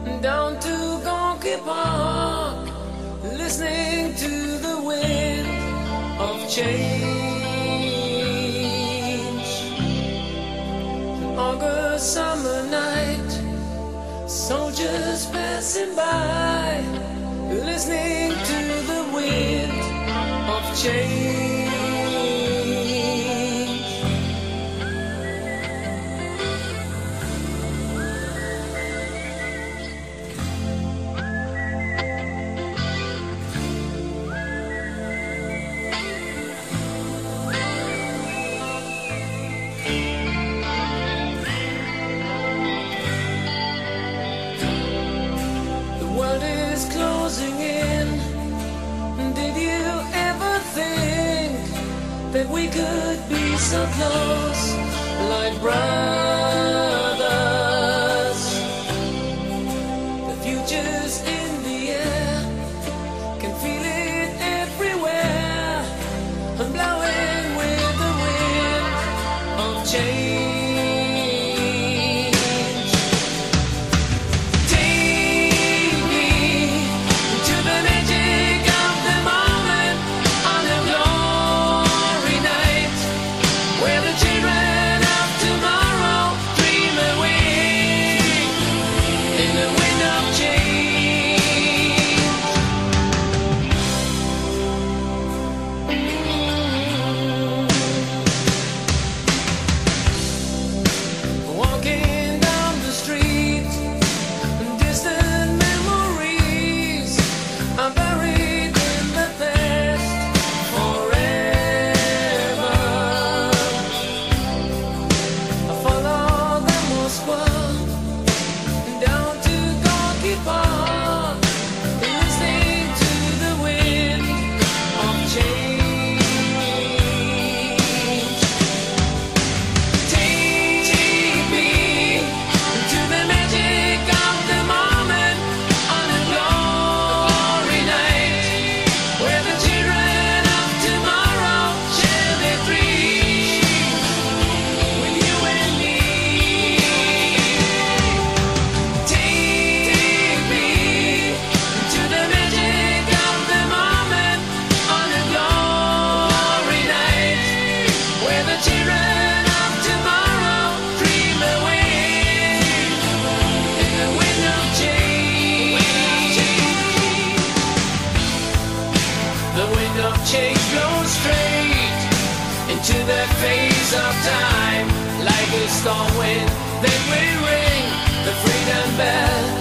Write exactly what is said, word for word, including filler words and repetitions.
down to Gonky Park, listening to the wind of change. An August summer night, soldiers passing by, listening to the wind of change. Closing in. Did you ever think that we could be so close, like brothers? The future's in the air, can feel it everywhere, and blowing with the wind of change. Change blows straight into that phase of time, like a storm wind. Then we ring the freedom bell.